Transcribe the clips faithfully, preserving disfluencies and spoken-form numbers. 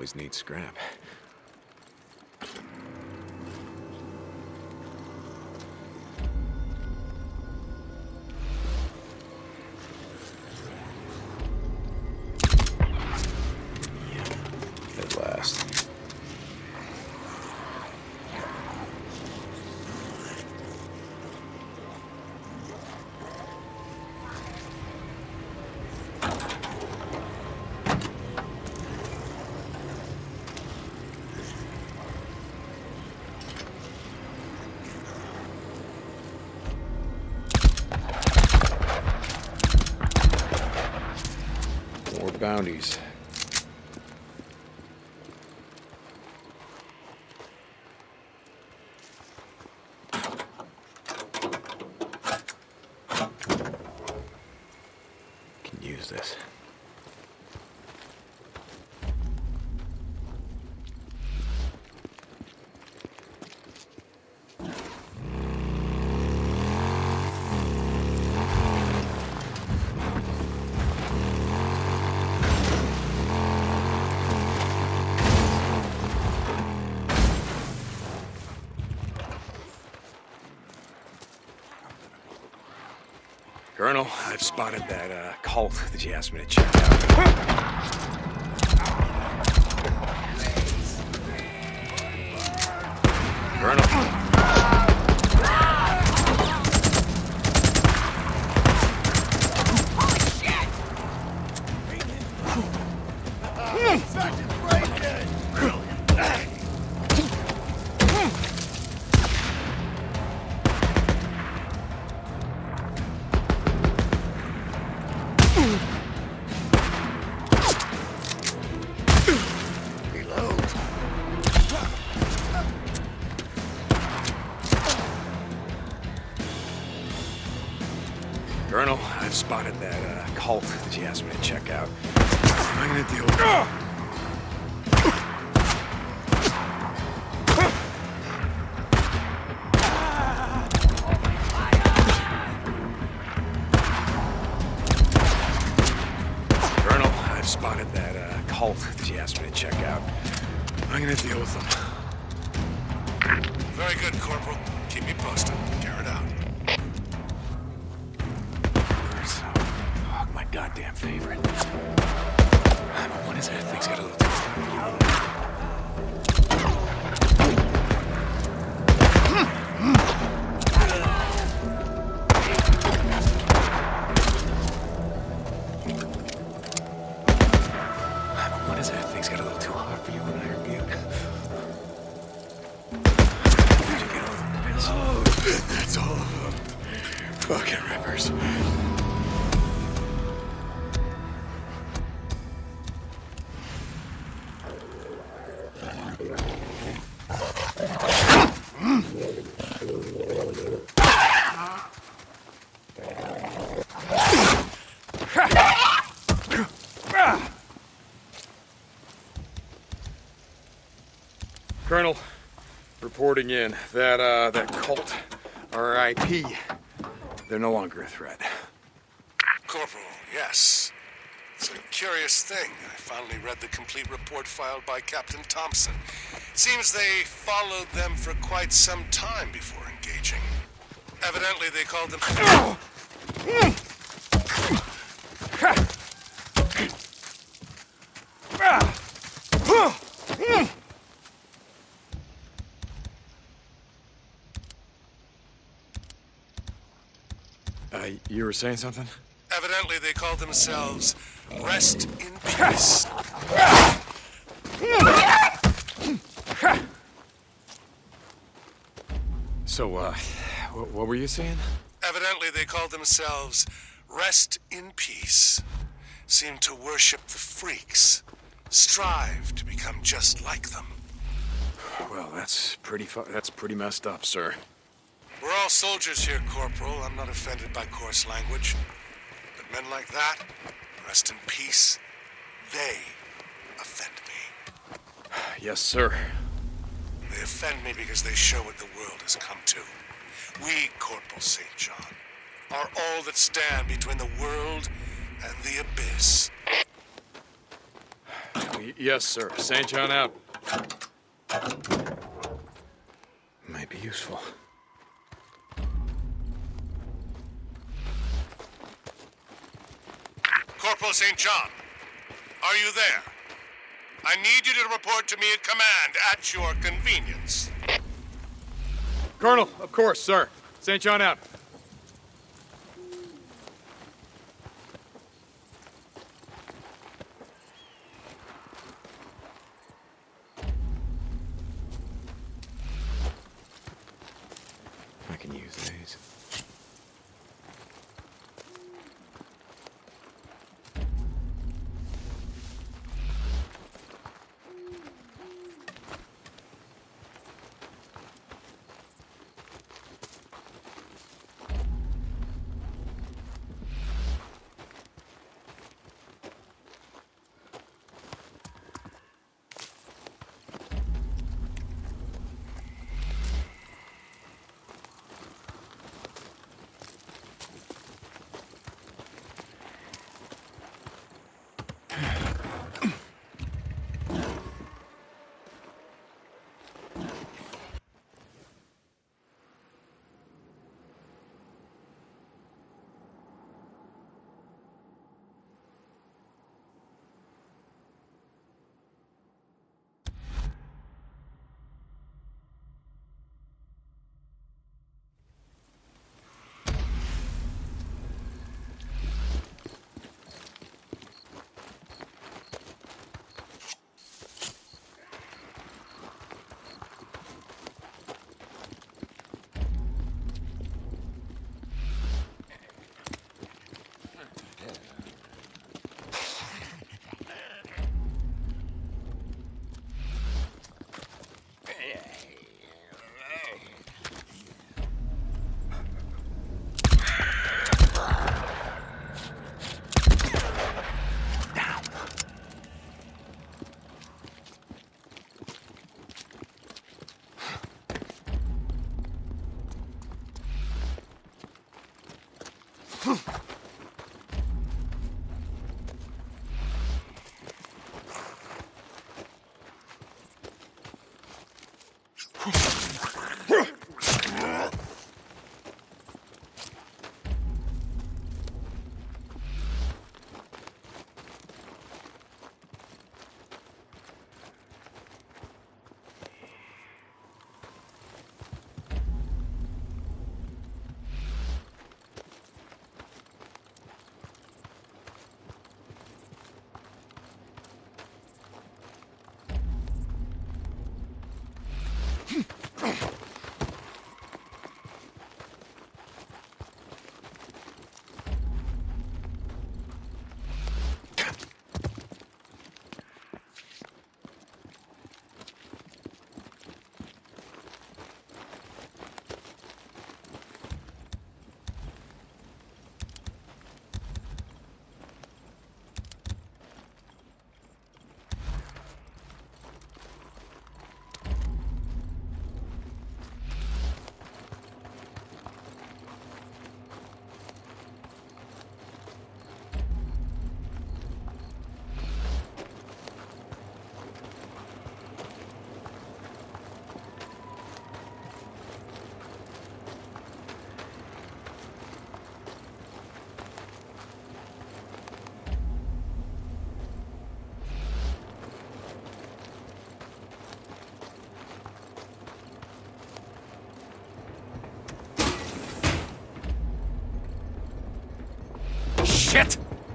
always need scrap. At last. More bounties. Can use this. Colonel, I've spotted that uh, cult that you asked me to check out. Colonel. Colonel, I've spotted that uh, cult that you asked me to check out. I'm gonna deal with it. Colonel, I've spotted that uh, cult that you asked me to check out. I'm gonna deal with them. Very good, Corporal. Keep me posted. Carry it out. Oh, my goddamn favorite. What is that? Thing's got a little too What is that? Thing's got a little too hot for you and I are mute. Did you get all the pills? Oh, that's all of them. Fucking rippers. Colonel, reporting in that uh, that cult, R I P, they're no longer a threat. Corporal, yes. It's a curious thing. I finally read the complete report filed by Captain Thompson. It seems they followed them for quite some time before engaging. Evidently, they called them... Uh, you were saying something? Evidently, they called themselves Rest in Peace. So, uh, what, what were you saying? Evidently, they called themselves Rest in Peace. Seem to worship the freaks. Strive to become just like them. Well, that's pretty fu- that's pretty messed up, sir. We're all soldiers here, Corporal. I'm not offended by coarse language. But men like that, rest in peace, they offend me. Yes, sir. They offend me because they show what the world has come to. We, Corporal Saint John, are all that stand between the world and the abyss. Y- yes, sir. Saint John out. Might be useful. Corporal Saint John, are you there? I need you to report to me at command at your convenience. Colonel, of course, sir. Saint John out. I can use these. Shit!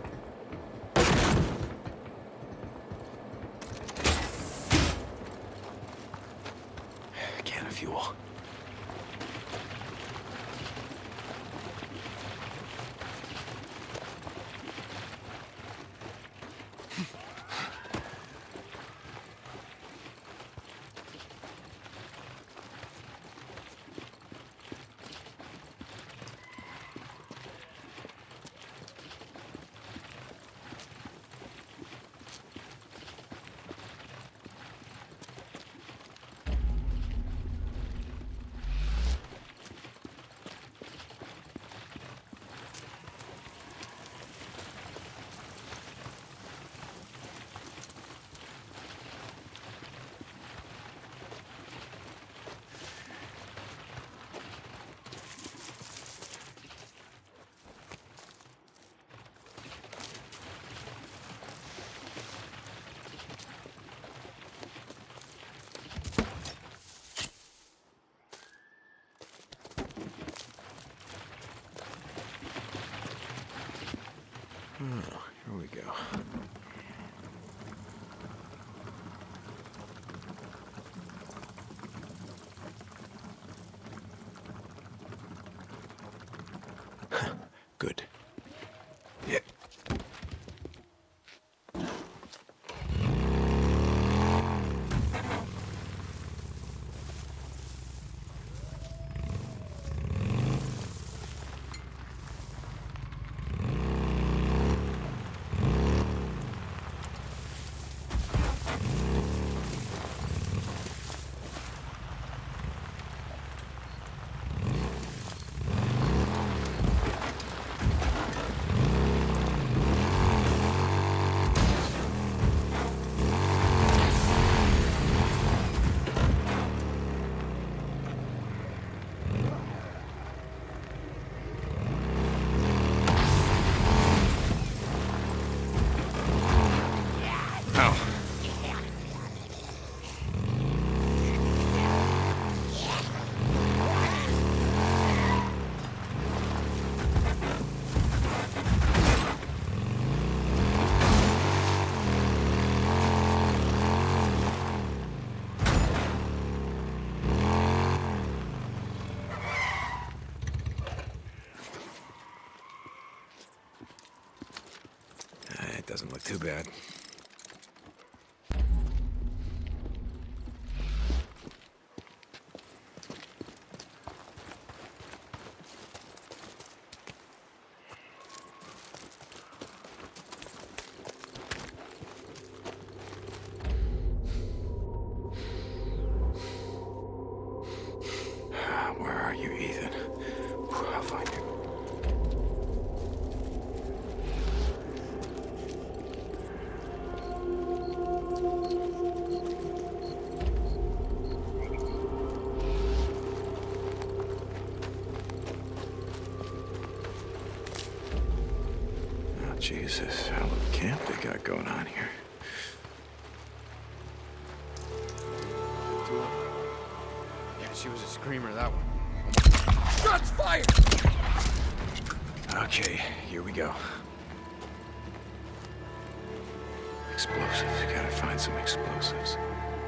Can of fuel. Oh, here we go. Good. Yeah. Doesn't look too bad. Where are you, Ethan? I'll find you. Jesus, hell of a camp they got going on here. Yeah, she was a screamer, that one. Shots fired! Okay, here we go. Explosives. Gotta find some explosives.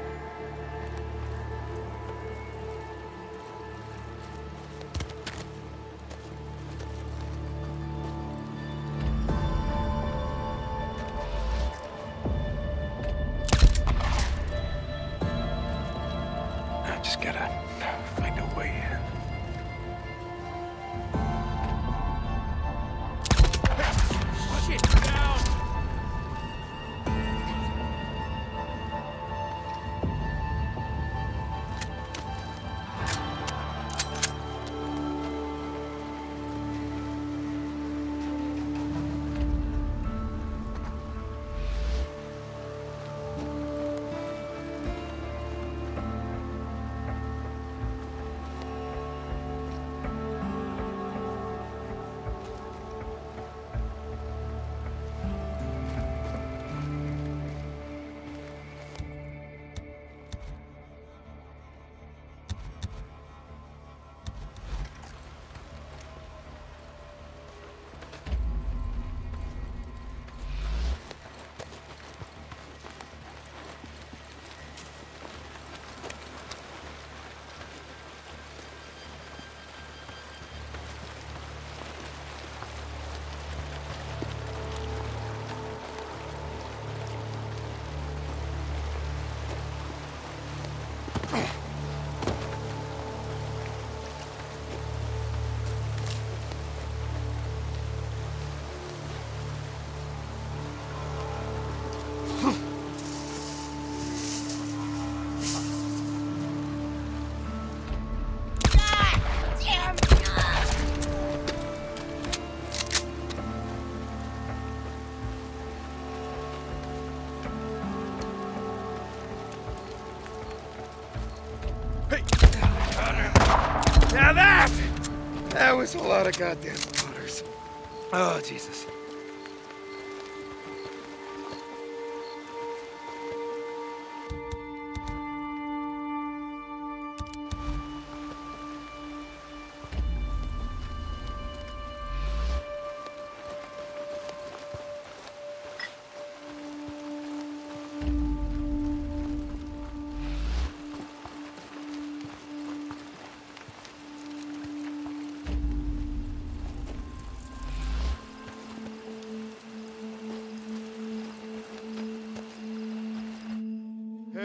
Just gotta find a way in. Shit, down! Now that! That was a lot of goddamn waters. Oh, Jesus.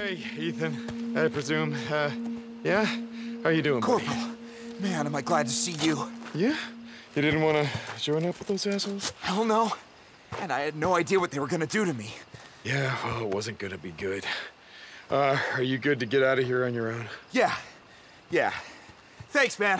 Hey, Ethan, I presume. Uh, yeah? How you doing, buddy? Corporal, man, am I glad to see you. Yeah? You didn't want to join up with those assholes? Hell no. And I had no idea what they were gonna do to me. Yeah, well, it wasn't gonna be good. Uh, are you good to get out of here on your own? Yeah. Yeah. Thanks, man.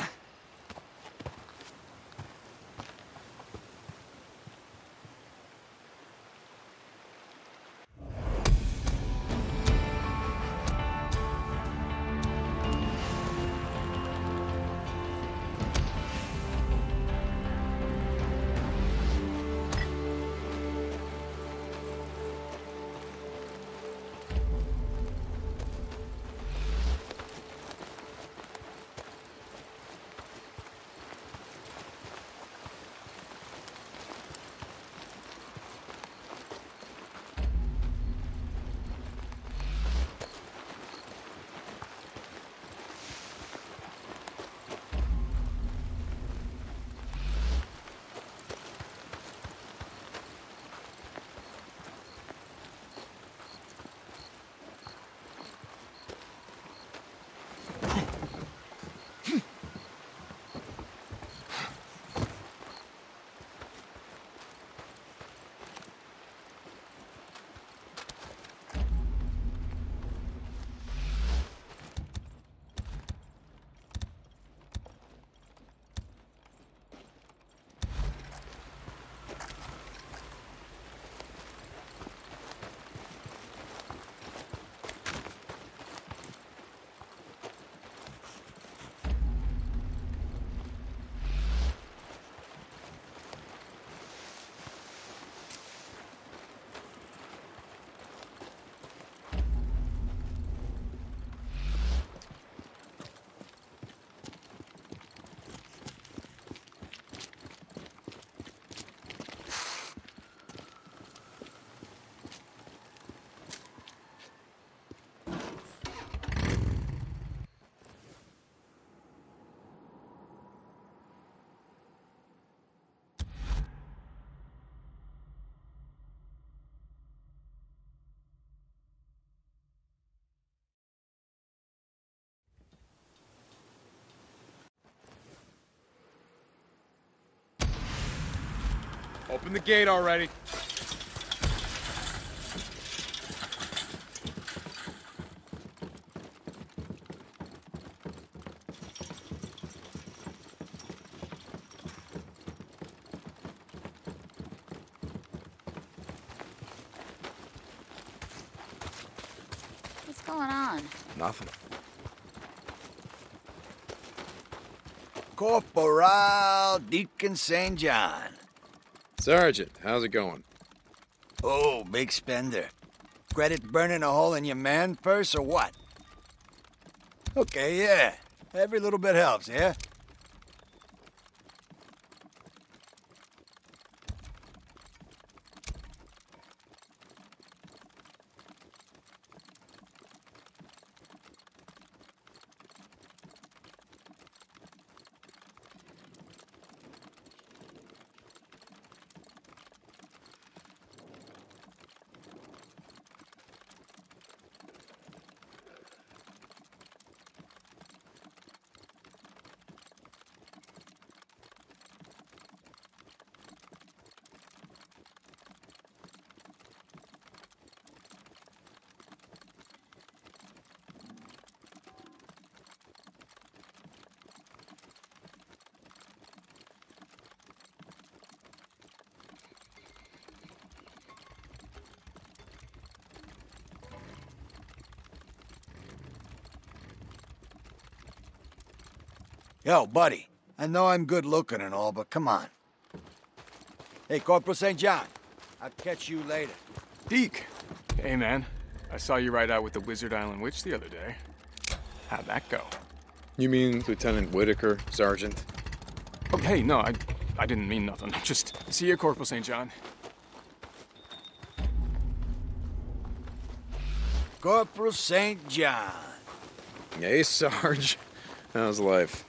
Open the gate already. What's going on? Nothing. Corporal Deacon Saint John. Sergeant, how's it going? Oh, big spender. Credit burning a hole in your man purse or what? Okay, yeah. Every little bit helps, yeah? Yo, buddy. I know I'm good looking and all, but come on. Hey, Corporal Saint John. I'll catch you later. Deke. Hey, man. I saw you ride out with the Wizard Island Witch the other day. How'd that go? You mean Lieutenant Whitaker, Sergeant? Oh, hey, no, I, I didn't mean nothing. Just see you, Corporal Saint John. Corporal Saint John. Hey, Sarge. How's life?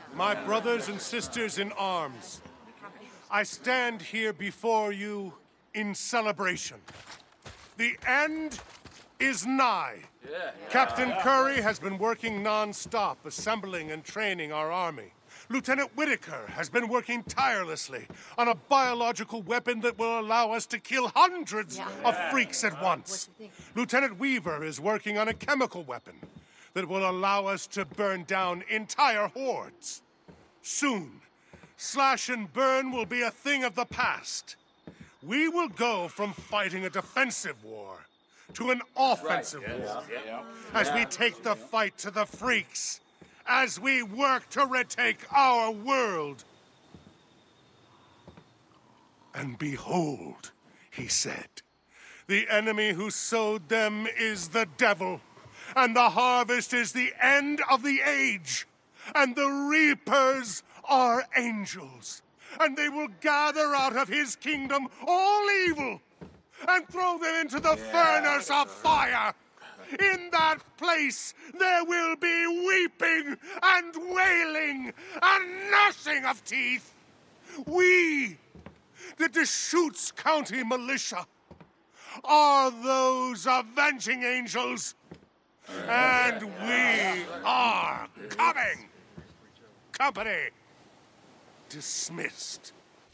My brothers and sisters in arms, I stand here before you in celebration. The end is nigh. Yeah. Captain Curry has been working non-stop, assembling and training our army. Lieutenant Whitaker has been working tirelessly on a biological weapon that will allow us to kill hundreds yeah. of freaks at once. Lieutenant Weaver is working on a chemical weapon that will allow us to burn down entire hordes. Soon, slash and burn will be a thing of the past. We will go from fighting a defensive war to an offensive right. yes. war yeah. as yeah. we take the fight to the freaks, as we work to retake our world. And behold, he said, the enemy who sowed them is the devil, and the harvest is the end of the age, and the reapers are angels, and they will gather out of his kingdom all evil and throw them into the yeah. furnace of fire. In that place there will be weeping and wailing and gnashing of teeth. We, the Deschutes County Militia, are those avenging angels, and we are coming. Company dismissed.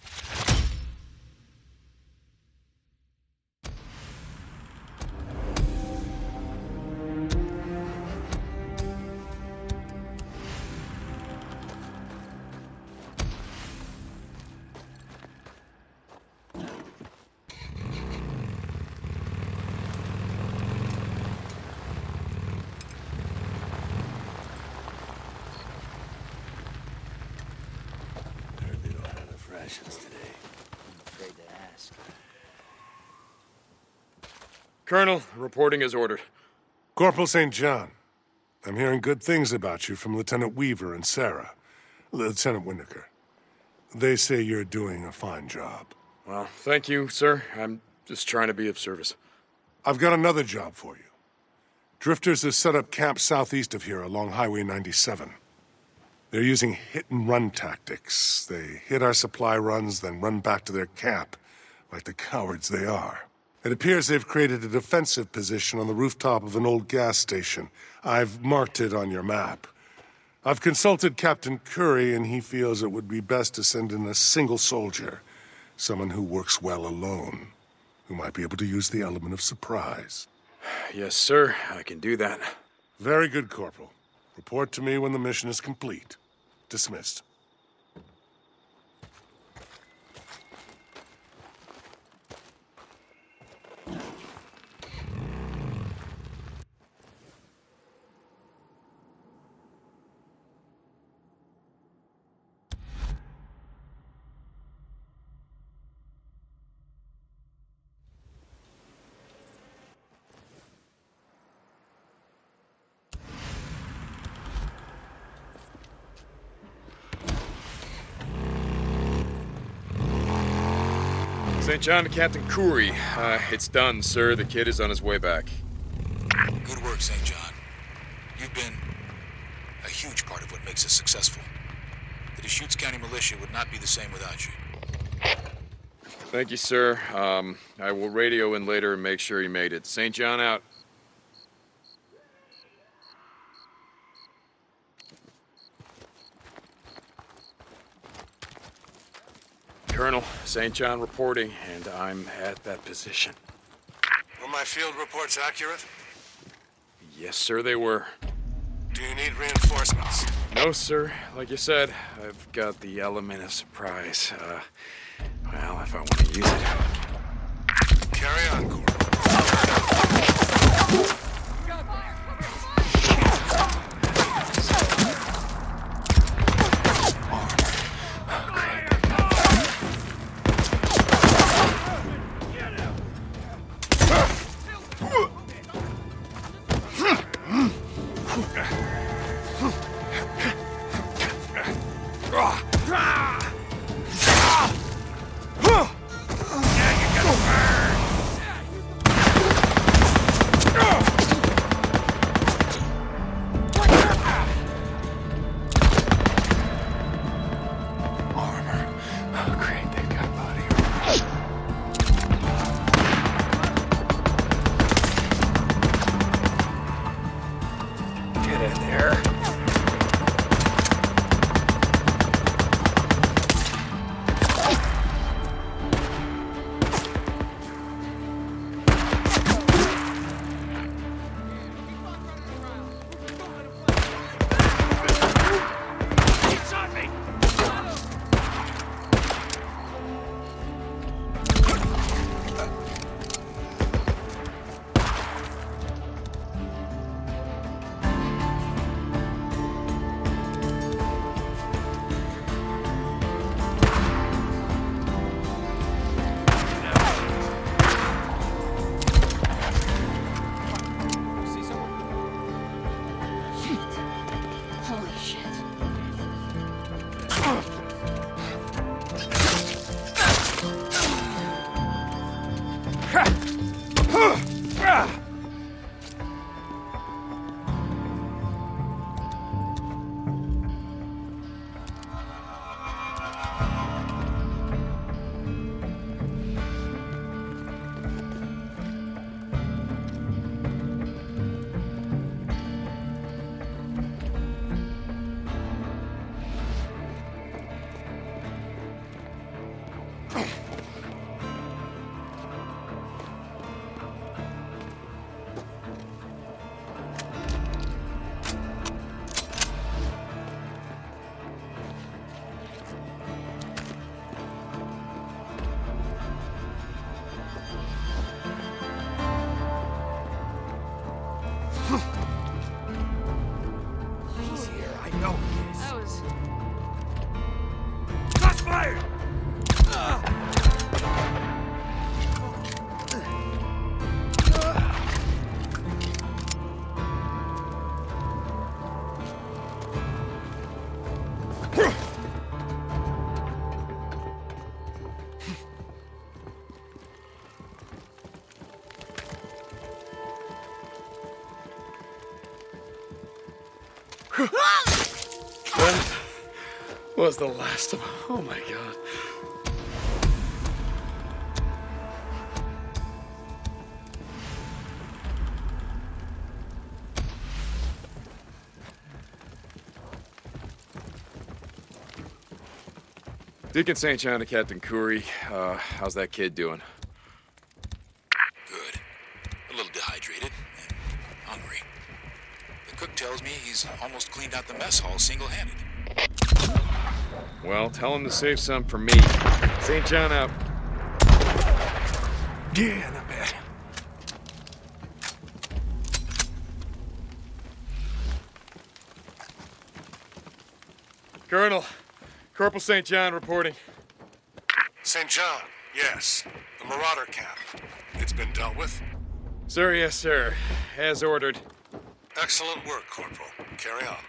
Today. I'm afraid to ask. Colonel, reporting as ordered. Corporal Saint John, I'm hearing good things about you from Lieutenant Weaver and Sarah. Lieutenant Whitaker. They say you're doing a fine job. Well, thank you, sir. I'm just trying to be of service. I've got another job for you. Drifters have set up camp southeast of here along Highway ninety-seven. They're using hit-and-run tactics. They hit our supply runs, then run back to their camp, like the cowards they are. It appears they've created a defensive position on the rooftop of an old gas station. I've marked it on your map. I've consulted Captain Curry, and he feels it would be best to send in a single soldier, someone who works well alone, who might be able to use the element of surprise. Yes, sir. I can do that. Very good, Corporal. Report to me when the mission is complete. Dismissed. Saint John to Captain Curry. Uh, it's done, sir. The kid is on his way back. Good work, Saint John. You've been a huge part of what makes us successful. The Deschutes County Militia would not be the same without you. Thank you, sir. Um, I will radio in later and make sure he made it. Saint John out. Colonel, Saint John reporting, and I'm at that position. Were my field reports accurate? Yes, sir, they were. Do you need reinforcements? No, sir. Like you said, I've got the element of surprise. Uh, well, if I want to use it. Carry on, Corporal. No. That was... Shots fired! That was the last of them. Oh my god. Deacon Saint John to Captain Curry. Uh, how's that kid doing? Good. A little dehydrated and hungry. The cook tells me he's almost cleaned out the mess hall single-handed. Well, tell him to save some for me. Saint John out. Yeah, not bad. Colonel, Corporal Saint John reporting. Saint John, yes. The Marauder camp. It's been dealt with. Sir, yes, sir. As ordered. Excellent work, Corporal. Carry on.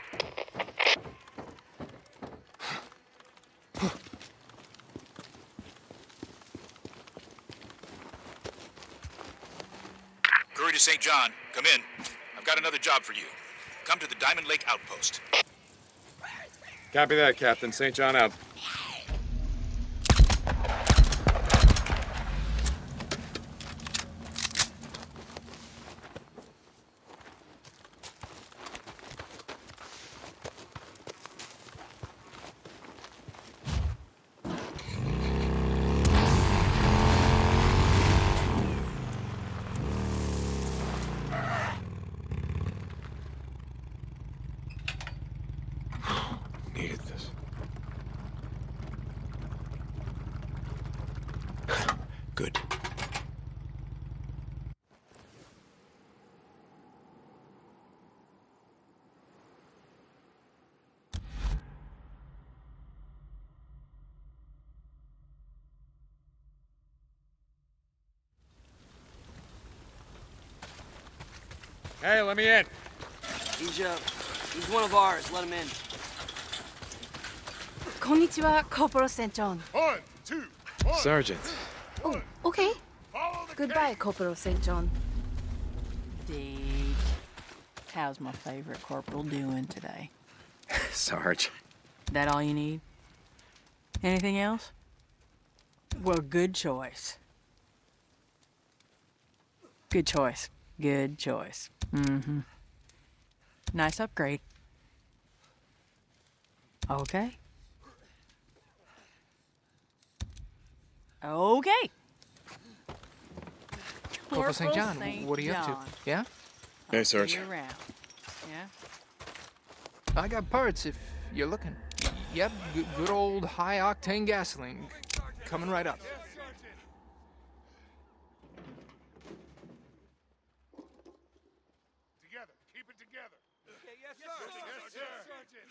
Curry to Saint John, come in. I've got another job for you. Come to the Diamond Lake Outpost. Copy that, Captain. Saint John out. Needed this. Good. Hey, let me in. He's, uh, he's one of ours. Let him in. Konnichiwa, Corporal Saint John. One, two, one. Sergeant. Oh, okay. Follow the Goodbye, Corporal Saint John. Deke, how's my favorite corporal doing today? Sarge. That all you need? Anything else? Well, good choice. Good choice. Good choice. Mm-hmm. Nice upgrade. Okay. Okay. Corporal Saint John, Saint what are you up John. to? Yeah? Hey, Sarge. See you around. Yeah? I got parts if you're looking. Yep, good, good old high-octane gasoline. Coming right up. Together. Keep it together. Okay, yes, sir. Yes, sir. Yes, Sergeant.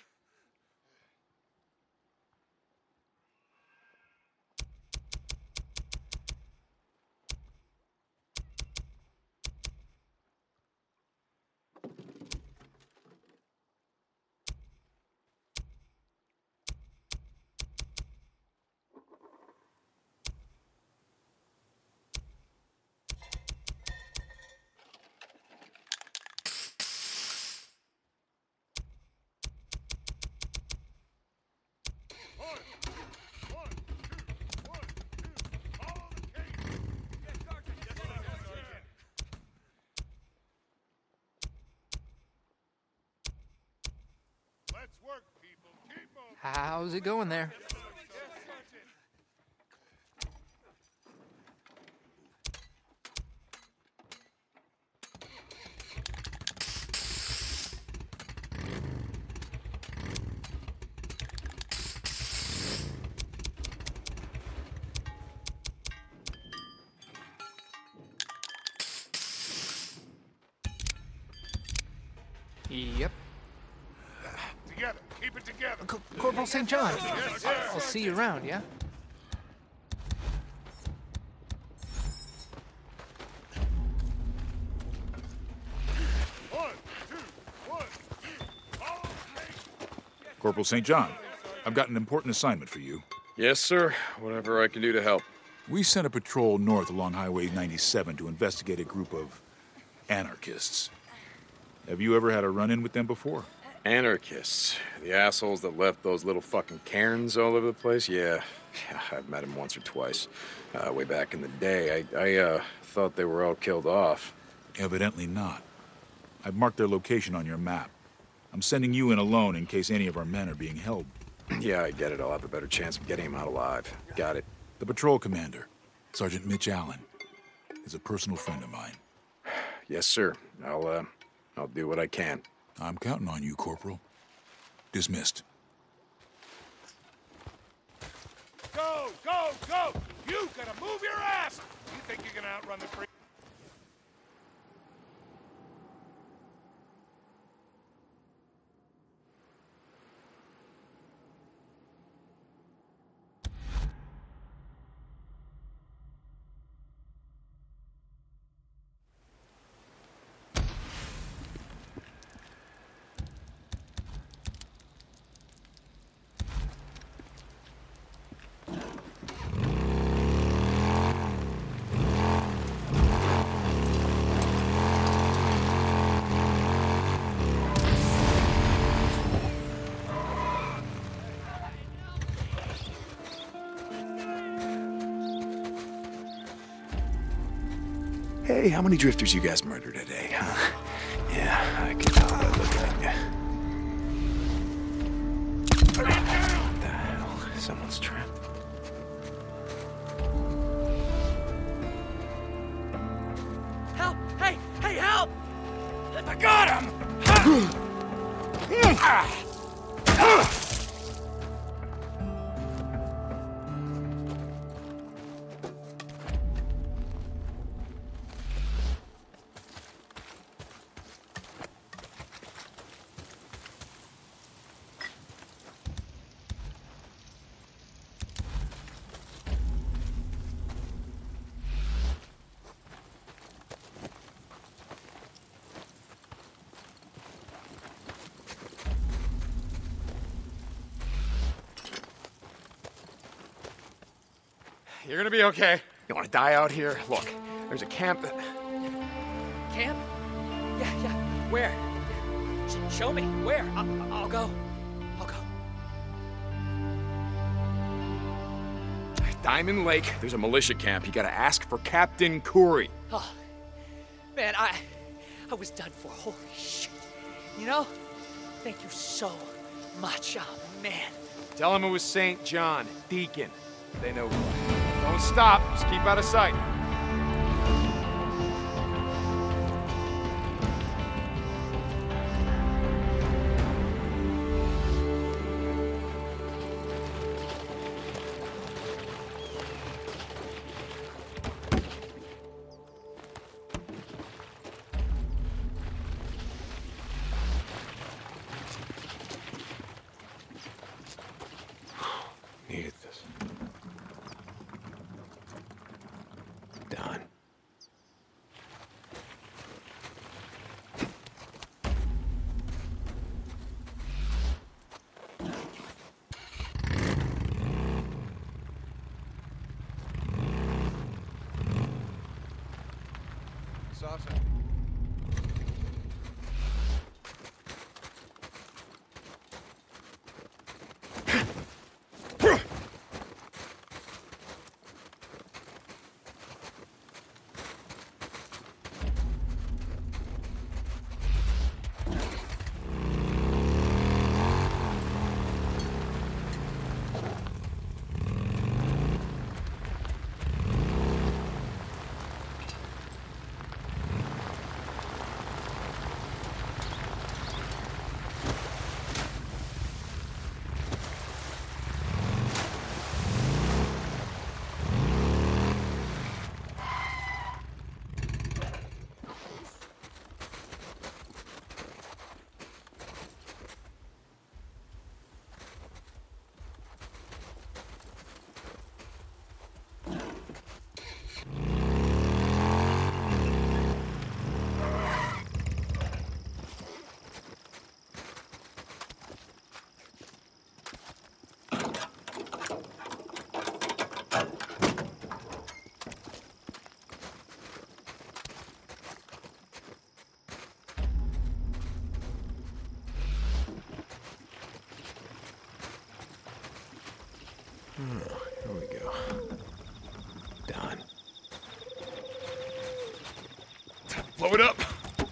Let's work, people. Keep moving. How's it going there? Yep. Together. Keep it together. C Corporal Saint John, Yes, sir. I'll see you around, yeah? One, two, one, two. Follow me. Corporal Saint John, I've got an important assignment for you. Yes, sir. Whatever I can do to help. We sent a patrol north along Highway ninety-seven to investigate a group of anarchists. Have you ever had a run-in with them before? Anarchists. The assholes that left those little fucking cairns all over the place? Yeah. Yeah, I've met them once or twice. Uh, way back in the day. I, I uh, thought they were all killed off. Evidently not. I've marked their location on your map. I'm sending you in alone in case any of our men are being held. Yeah, I get it. I'll have a better chance of getting him out alive. Got it. The patrol commander, Sergeant Mitch Allen, is a personal friend of mine. Yes, sir. I'll, uh, I'll do what I can. I'm counting on you, Corporal. Dismissed. Go, go, go! You gotta move your ass! You think you can outrun the free? Hey, how many drifters you guys murdered today, huh? Yeah, I can tell by looking at you. What the hell? Someone's trapped. Help! Hey! Hey, help! I got him! You're gonna be okay. You wanna die out here? Look, there's a camp that... Camp? Yeah, yeah. Where? Sh show me. Where? I I'll go. I'll go. Diamond Lake, there's a militia camp. You gotta ask for Captain Curry. Oh, man, I... I was done for. Holy shit. You know? Thank you so much. Oh, man. Tell him it was Saint John, Deacon. They know who. Don't stop. Just keep out of sight. Needed this. Done. Saucer. Here we go. Done. Blow it up!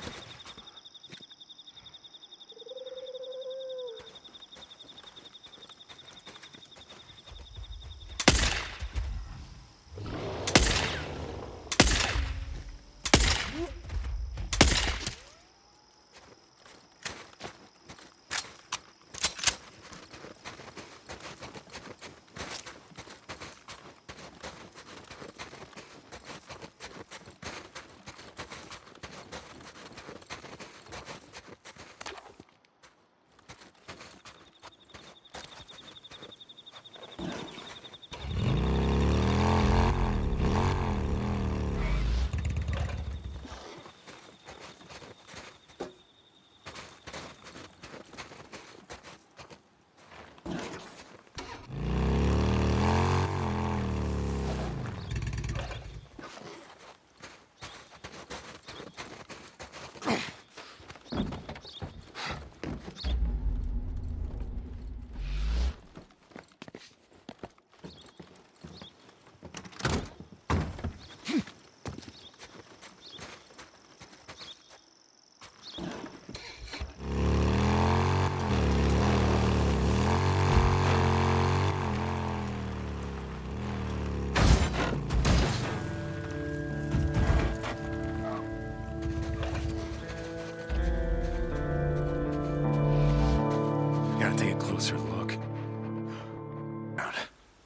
Gotta take a closer look. Out.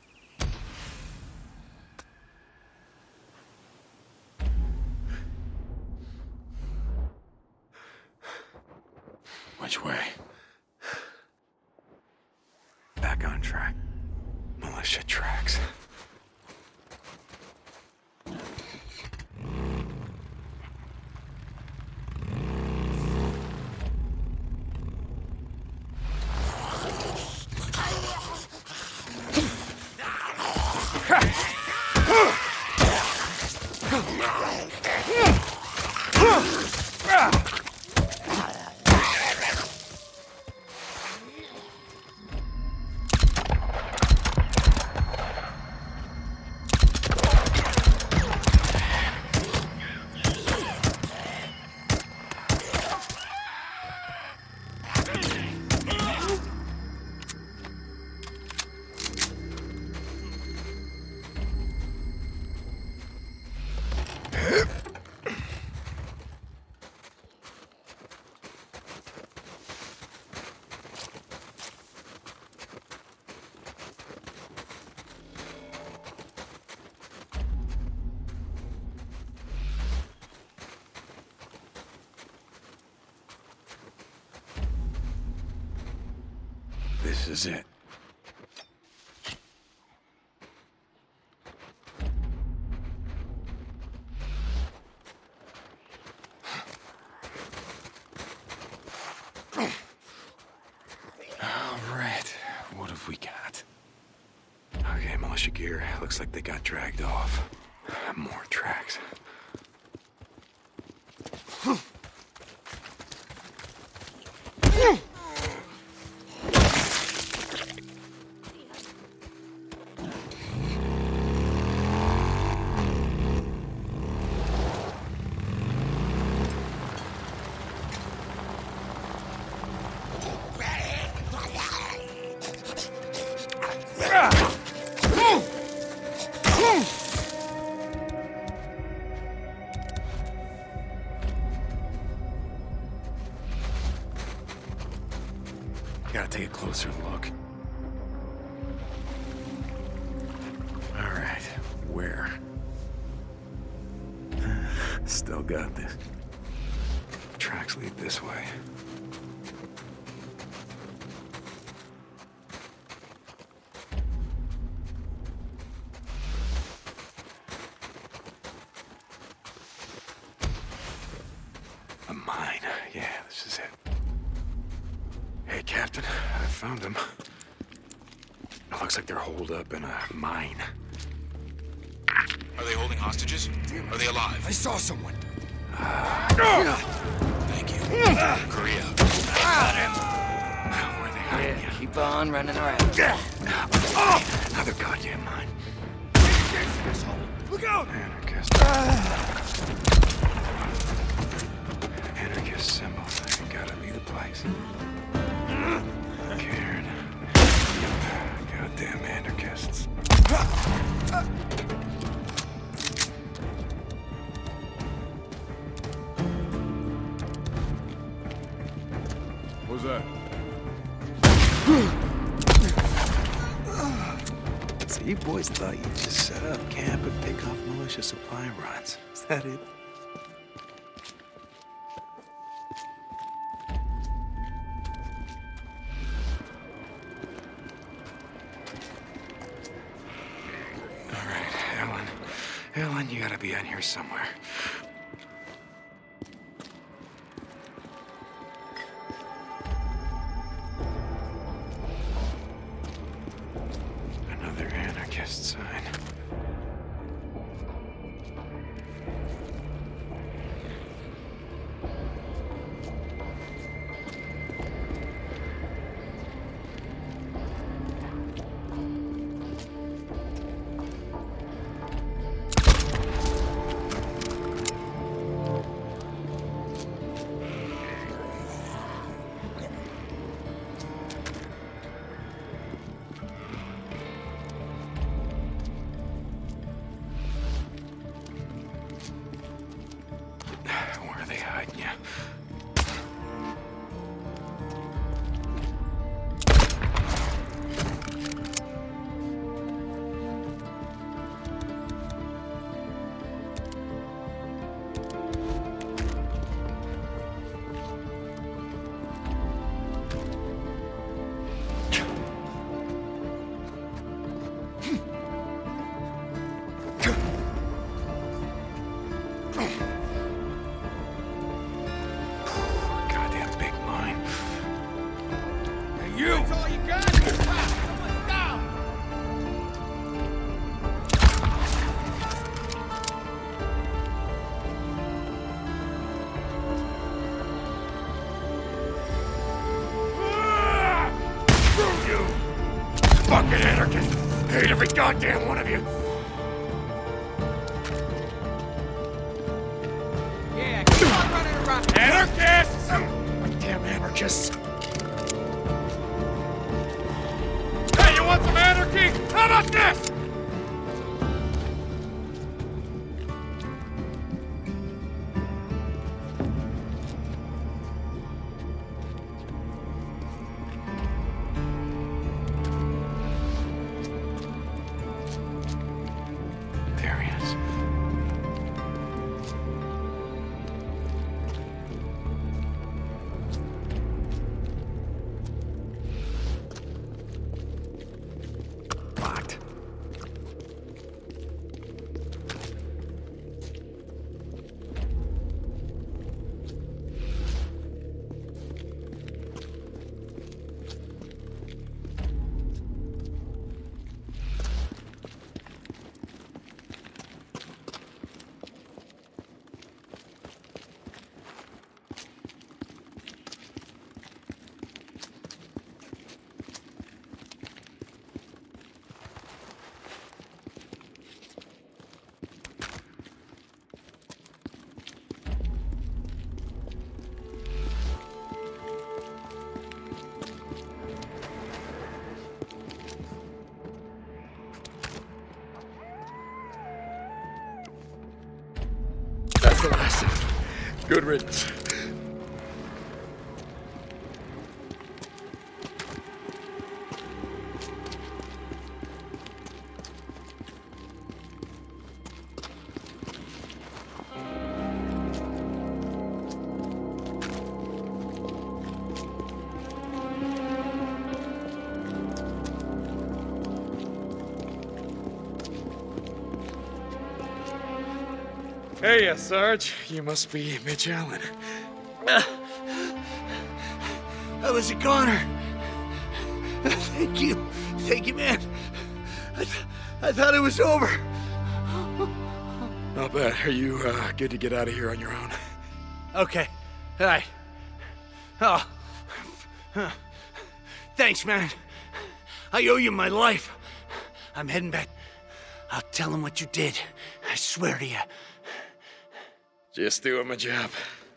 Which way? Back on track. Militia tracks. This is it. All right, what have we got? Okay, militia gear. Looks like they got dragged off. More tracks. Gotta take a closer look. All right, where? Still got this. Tracks lead this way. A mine. Yeah, this is it. Hey, Captain, I found them. It looks like they're holed up in a mine. Are they holding hostages? Are they alive? I saw someone. Thank you. Korea. Where are they hiding? Keep on running around. Oh! Another goddamn mine. Look out! Anarchist. Anarchist symbols. Gotta be the place. Cairn. Goddamn anarchists. What's that? So you boys thought you'd just set up camp and pick off militia supply runs. Is that it? All right, Ellen. Ellen, you gotta be on here somewhere. Another anarchist sign. Where are they hiding you? Goddamn big mine. Hey, you! That's all you got? Someone's down! Screw you! Fucking anarchist! Hate every goddamn one of you! Yeah, keep on running around. Anarchists! Goddamn anarchists! Hey, you want some anarchy? How about this? There he is. Locked. That's the last of it. Good riddance. Hey, uh, Sarge. You must be Mitch Allen. Uh, that was a goner. Thank you. Thank you, man. I, th I thought it was over. Not bad. Are you uh, good to get out of here on your own? Okay. All right. Oh. Thanks, man. I owe you my life. I'm heading back. I'll tell him what you did. I swear to you. Just doing my job.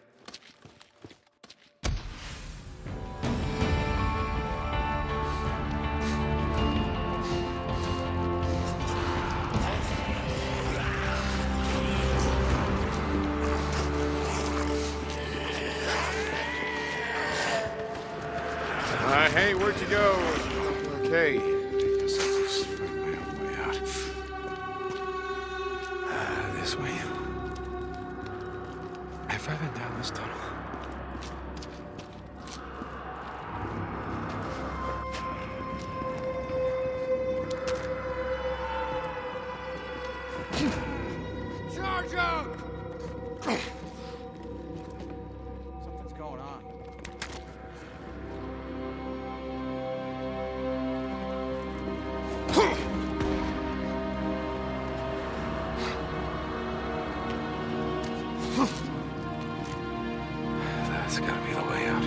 Uh, hey, where'd you go? Okay. Guess I'll just find my own way out. Uh, this way. Have I been down this tunnel? Charge out! Something's going on. That's gotta be the way out.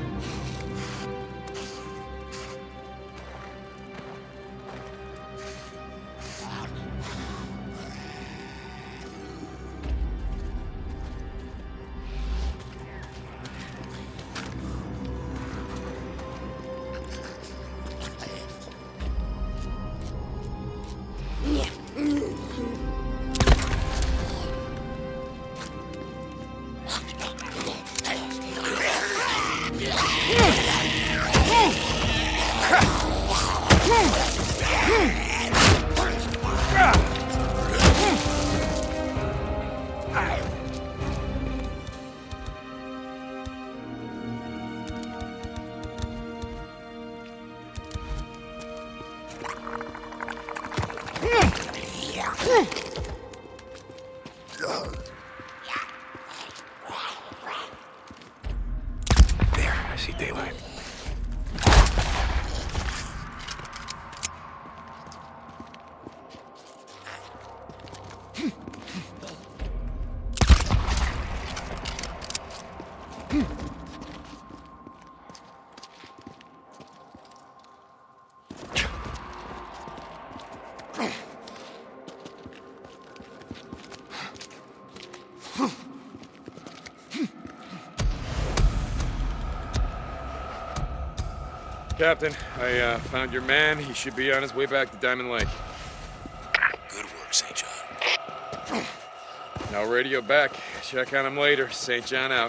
There, I see daylight. Captain, I uh, found your man. He should be on his way back to Diamond Lake. Good work, Saint John. Now radio back. Check on him later. Saint John out.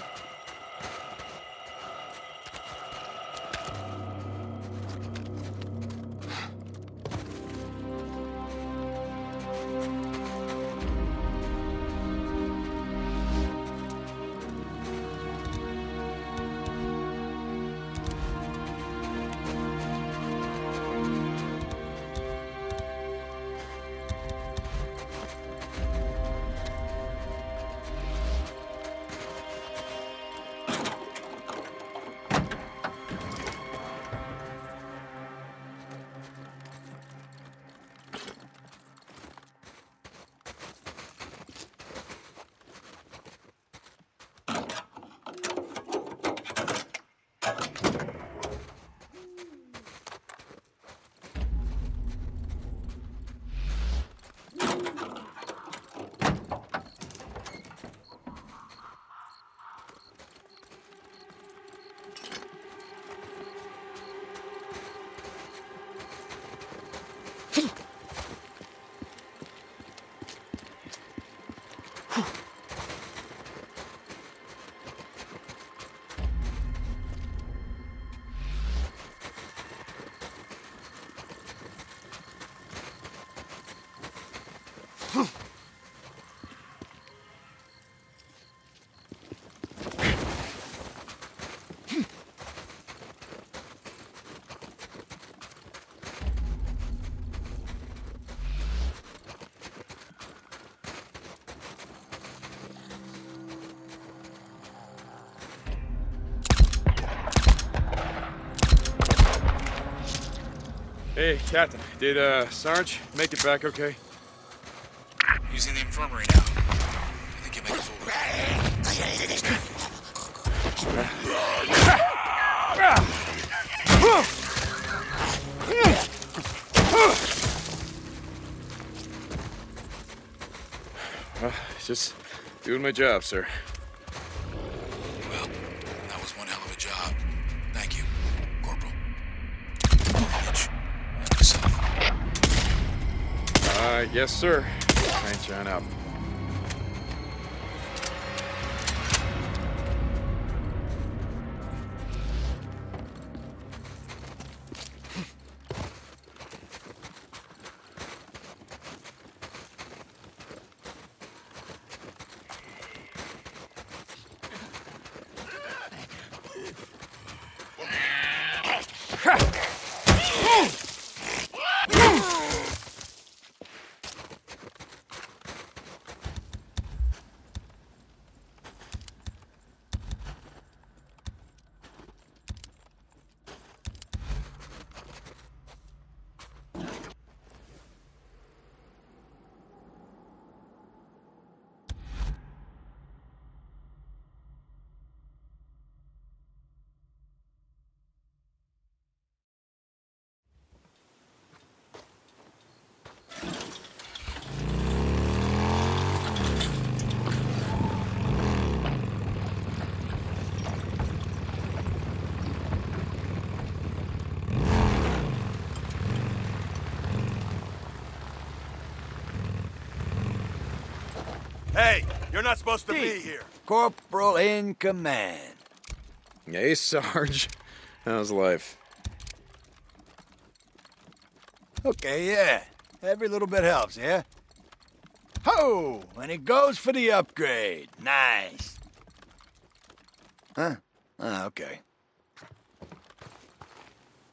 Hey, Captain, did uh, Sarge make it back okay? He's in the infirmary now. I think you made it forward. just doing my job, sir. Well, that was one hell of a job. Thank you, Corporal. Mitch, and myself. Uh, yes, sir. Saint John out. Hey, you're not supposed to be here. Corporal in command. Hey, Sarge. How's life? Okay, yeah. Every little bit helps, yeah? Ho! And it goes for the upgrade. Nice. Huh? Ah, okay.